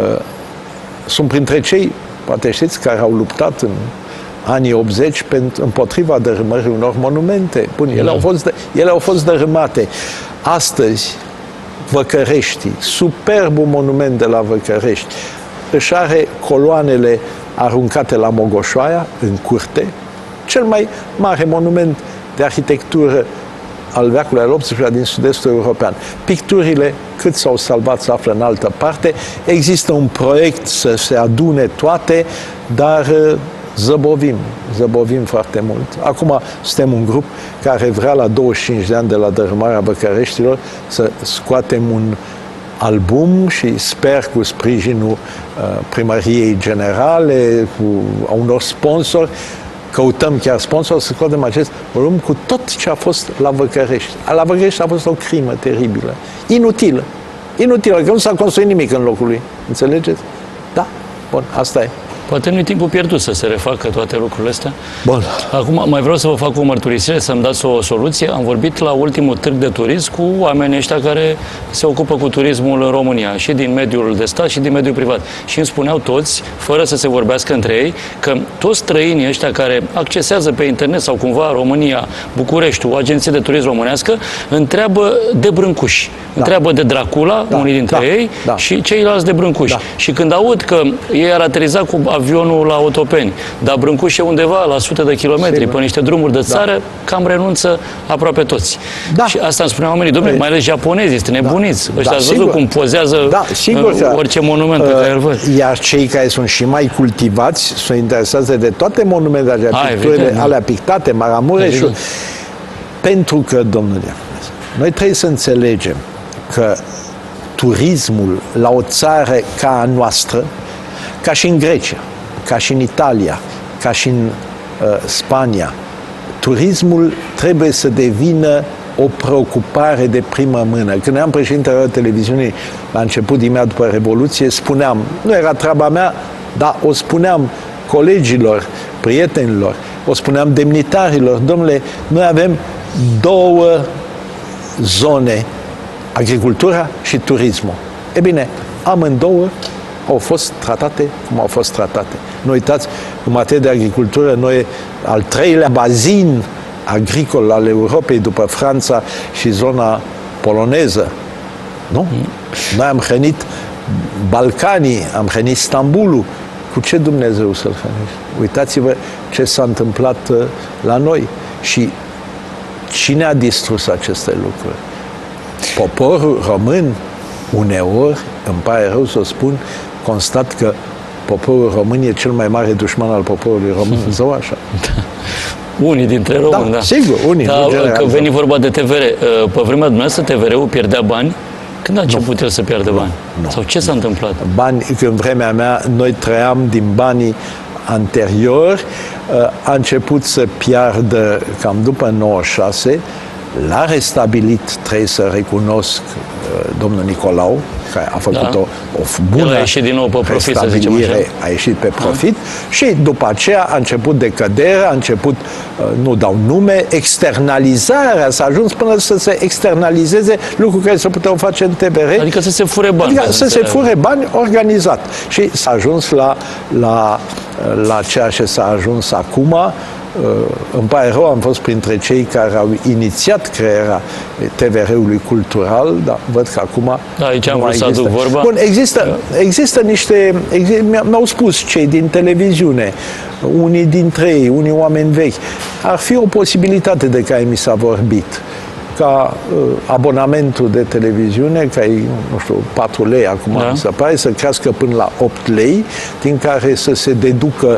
Sunt printre cei, poate știți, care au luptat în anii optzeci pentru, împotriva dărâmării unor monumente. Bun, ele, au fost, ele au fost dărâmate. Astăzi, Văcărești, superbul monument de la Văcărești, își are coloanele aruncate la Mogoșoaia, în curte, cel mai mare monument de arhitectură al veacului al optsprezecelea din sud-estul european. Picturile, cât s-au salvat, se află în altă parte. Există un proiect să se adune toate, dar zăbovim, zăbovim foarte mult. Acum suntem un grup care vrea la douăzeci și cinci de ani de la dărâmarea Văcăreștilor să scoatem un album și sper cu sprijinul uh, Primăriei Generale, cu a unor sponsori, căutăm chiar sponsor să scoatem acest volum cu tot ce a fost la Văcărești. La Văcărești a fost o crimă teribilă, inutilă, inutilă, că nu s-a construit nimic în locul lui. Înțelegeți? Da, bun, asta e. Poate nu e timpul pierdut să se refacă toate lucrurile astea. Bun. Acum mai vreau să vă fac o mărturisire, să-mi dați o soluție. Am vorbit la ultimul târg de turism cu oamenii ăștia care se ocupă cu turismul în România, și din mediul de stat și din mediul privat. Și îmi spuneau toți, fără să se vorbească între ei, că toți străinii ăștia care accesează pe internet sau cumva România, Bucureștiul, o agenție de turism românească, întreabă de Brâncuși. Da. Întreabă de Dracula, da. unii dintre da. ei, da. și ceilalți de Brâncuși. Da. Și când aud că ei ar ateriza cu avionul la Otopeni, dar Brâncuși e undeva la sute de kilometri, Sigur. pe niște drumuri de țară, da. cam renunță aproape toți. Da. Și asta îmi spuneau oamenii, domnule, mai ales japonezii, este nebuniți. Da. Ăștia da, ați văzut sigur. cum pozează da, sigur că, orice monument uh, pe care îl văd. Iar cei care sunt și mai cultivați sunt interesați de toate monumentele, picturile alea pictate, Maramureșul. Pentru că, domnule, noi trebuie să înțelegem că turismul la o țară ca a noastră, ca și în Grecia, ca și în Italia, ca și în uh, Spania, turismul trebuie să devină o preocupare de primă mână. Când eram președintele la televiziunii la început, imediat după Revoluție, spuneam, nu era treaba mea, dar o spuneam colegilor, prietenilor, o spuneam demnitarilor, domnule, noi avem două zone, agricultura și turismul. E bine, amândouă au fost tratate cum au fost tratate. Nu uitați, în materie de agricultură, noi al treilea bazin agricol al Europei după Franța și zona poloneză. Nu? Noi am hrănit Balcanii, am hrănit Istanbulul. Cu ce Dumnezeu să-l hrănești? Uitați-vă ce s-a întâmplat la noi. Și cine a distrus aceste lucruri? Poporul român, uneori, îmi pare rău să o spun, constat că poporul român e cel mai mare dușman al poporului român. Zău așa. Da. Unii dintre români, da. da. Sigur, unii. Da, că veni vorba de T V R. Pe vremea dumneavoastră, T V R-ul pierdea bani? Când a început nu. el să pierdă bani? Nu. Sau ce s-a întâmplat? Bani, în vremea mea, noi trăiam din banii anteriori, a început să piardă cam după nouăzeci și șase, l-a restabilit, trebuie să recunosc, domnul Nicolau, care a făcut da. o, o bună a ieșit din nou pe profit, să zicem așa. A ieșit pe profit da. și după aceea a început decăderea, a început, nu dau nume, externalizarea, s-a ajuns până să se externalizeze lucruri care se puteau face în T V R. Adică să se fure bani. Adică să se fure bani organizat. Și s-a ajuns la, la, la ceea ce s-a ajuns acum. Uh, îmi pare rău, am fost printre cei care au inițiat crearea T V R-ului cultural, dar văd că acum da, aici am vrut să aduc vorba. Bun, există, există niște, exist, mi-au spus cei din televiziune, unii dintre ei, unii oameni vechi, ar fi o posibilitate de care mi s-a vorbit, ca uh, abonamentul de televiziune, care e, nu știu, patru lei acum, da. mi se pare, să crească până la opt lei, din care să se deducă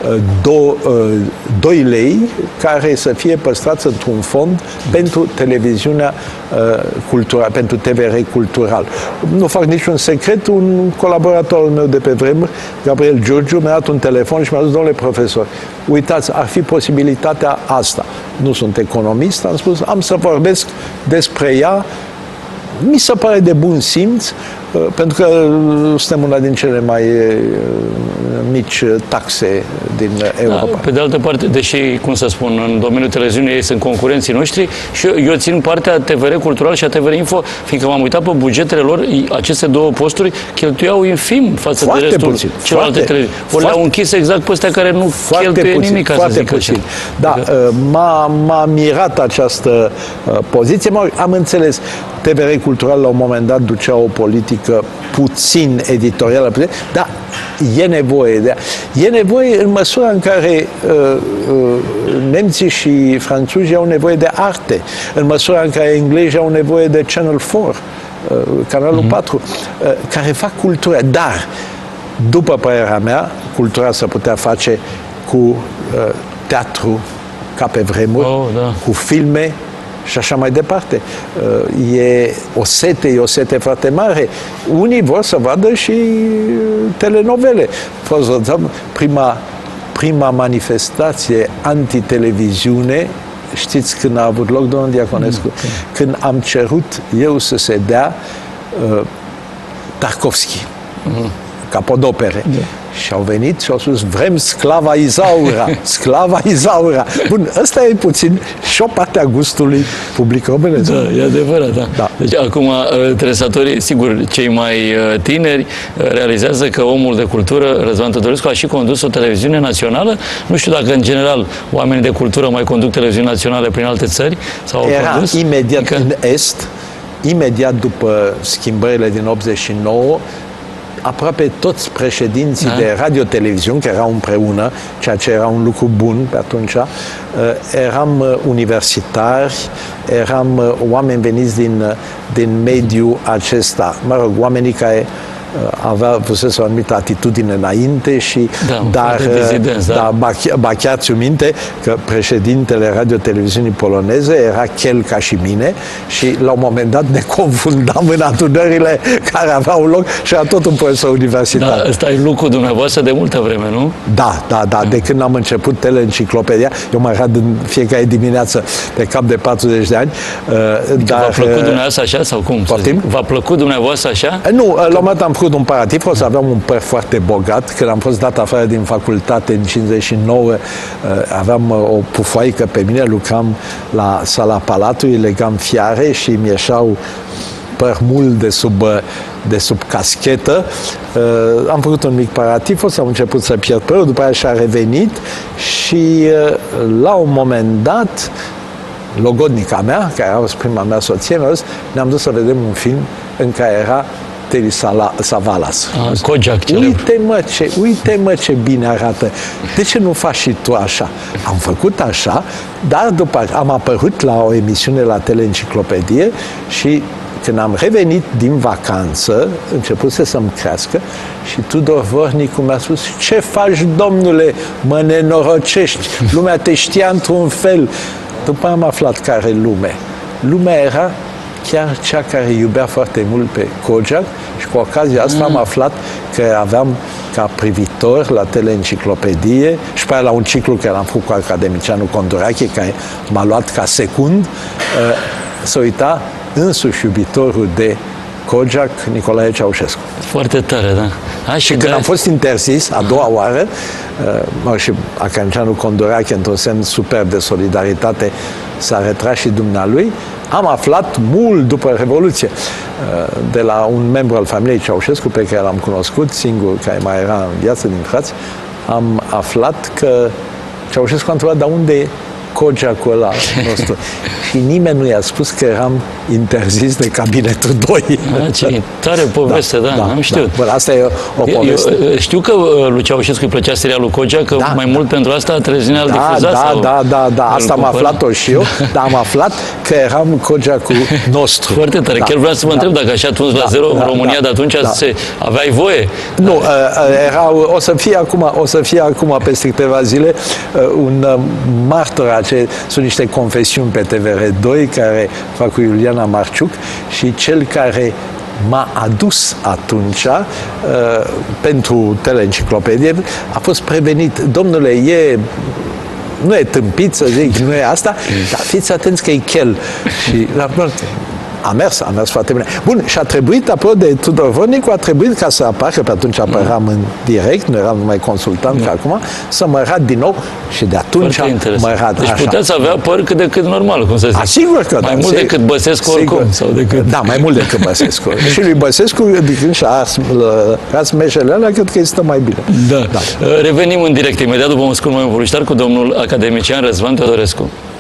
doi lei care să fie păstrați într-un fond pentru televiziunea culturală, pentru T V R cultural. Nu fac niciun secret, un colaborator al meu de pe vremuri, Gabriel Giurgiu, mi-a dat un telefon și mi-a zis, domnule profesor, uitați, ar fi posibilitatea asta. Nu sunt economist, am spus, am să vorbesc despre ea, mi se pare de bun simț, pentru că suntem una din cele mai mici taxe din Europa. Da, pe de altă parte, deși, cum să spun, în domeniul televiziunii ei sunt concurenții noștri, și eu, eu țin partea T V R Cultural și a T V R Info, fiindcă m-am uitat pe bugetele lor, aceste două posturi cheltuiau infim față foarte de restul puțin, celelalte televiziuni. Ori le-au închis exact pe astea care nu cheltuie puțin, nimic, ca să zic puțin. Da, m-a mirat această uh, poziție. Am înțeles, T V R Cultural la un moment dat ducea o politică puțin editorială, dar e nevoie de e nevoie în măsura în care uh, uh, nemții și franțuzii au nevoie de arte, în măsura în care englezii au nevoie de Channel patru, uh, canalul mm-hmm. patru, uh, care fac cultură, dar după părerea mea, cultura se putea face cu uh, teatru ca pe vremuri, oh, da. cu filme și așa mai departe. E o sete, e o sete foarte mare. Unii vor să vadă și telenovele. Prima, prima manifestație antiteleviziune, știți când a avut loc, domnul Diaconescu? Okay. Când am cerut eu să se dea uh, Tarkovski, mm. capodopere. Yeah. Și au venit și au spus, vrem sclava Izaura, sclava Izaura. Bun, ăsta e puțin și o parte a gustului public românesc. Da, e adevărat, da. da. Deci acum, interesatorii, sigur, cei mai tineri realizează că omul de cultură, Răzvan Teodorescu, a și condus o televiziune națională. Nu știu dacă, în general, oamenii de cultură mai conduc televiziuni naționale prin alte țări. Sau Era condus. imediat Adică... în Est, imediat după schimbările din optzeci și nouă, aproape toți președinții da. de radio-televiziuni, care erau împreună, ceea ce era un lucru bun pe atunci, eram universitari, eram oameni veniți din, din mediul acesta, mă rog, oamenii care avea, pusese o anumită atitudine înainte și da, dar, da. dar ba, ba chiar ți-o minte că președintele radio-televiziunii poloneze era chel ca și mine și la un moment dat ne confundam în adunările care aveau loc și era tot un profesor universitar. Da, ăsta e lucrul dumneavoastră de multă vreme, nu? Da, da, da, de când am început teleenciclopedia, eu mă rad în fiecare dimineață pe cap de patruzeci de ani. Adică v-a plăcut dumneavoastră așa sau cum? V-a plăcut dumneavoastră așa? Nu, la un moment dat am făcut un parativ, o să aveam un păr foarte bogat. Când am fost dat afară din facultate în cincizeci și nouă, aveam o pufoaică pe mine, lucram la sala Palatului, legam fiare și mi ieșeau păr mult de sub, de sub caschetă. Am făcut un mic paratif, o să am început să pierd părul, după aia și-a revenit și la un moment dat logodnica mea, care a fost prima mea soție, ne-am dus să vedem un film în care era Telly Savalas. Ah, Kojak, uite-mă ce, uite-mă ce bine arată. De ce nu faci și tu așa? Am făcut așa, dar după am apărut la o emisiune la teleenciclopedie și când am revenit din vacanță, începuse să-mi crească și Tudor Vornicu mi-a spus: ce faci, domnule, mă nenorocești, lumea te știa într-un fel. După am aflat care e lume. Lumea era chiar cea care iubea foarte mult pe Kojak și cu ocazia asta am aflat că aveam ca privitor la teleenciclopedie și pe aia la un ciclu care l-am făcut cu academicianul Condurache, care m-a luat ca secund, să uita însuși iubitorul de Kojak, Nicolae Ceaușescu. Foarte tare, da. A, și și când am fost interzis, a doua oară, uh, și academicianul Condurache, într-un semn superb de solidaritate, s-a retras și dumnealui, am aflat mult după Revoluție uh, de la un membru al familiei Ceaușescu pe care l-am cunoscut, singur care mai era în viață din frați, am aflat că Ceaușescu a întrebat: dar unde e Kojak-ul ăla nostru? Și nimeni nu i-a spus că eram interzis de cabinetul doi. A, ce tare poveste, da, da, da, am știut. Da. Bă, asta e o, o poveste. Eu, știu că lui Ceaușescu îi plăcea serialul Kojak, că da, mai mult da. pentru asta Trezinea îl da, difuza? Da, sau da, da, da, asta am aflat-o și eu, dar am aflat că eram Kojak-ul nostru. Foarte tare. Da. Chiar vreau să vă întreb, da. dacă așa atunci la zero da, în România da, de atunci da. se, aveai voie? Nu, era, o să fie acum, o să fie acum peste câteva zile un martor. Ce sunt niște confesiuni pe T V R doi care fac cu Iuliana Marciuc și cel care m-a adus atunci uh, pentru teleenciclopedie a fost prevenit: domnule, e nu e tâmpit să zic, nu e asta, dar fiți atenți că e chel. Și la a mers, a mers foarte bine. Bun, și a trebuit, apropo de Tudor Vornicu, a trebuit ca să apar, că pe atunci apăram în direct, nu eram numai consultant da. ca acum, să mă rad din nou și de atunci mă rad Deci așa. puteți avea păr cât de cât normal, cum să zic. Asigur că mai da. mult decât Băsescu oricum. Sau decât... Da, mai mult decât Băsescu. Și lui Băsescu, de când și-a ars, ars meșele alea, cred că îi stă mai bine. Da. da. Revenim în direct imediat după un scurt moment publicitar cu domnul academician Răzvan Teodorescu.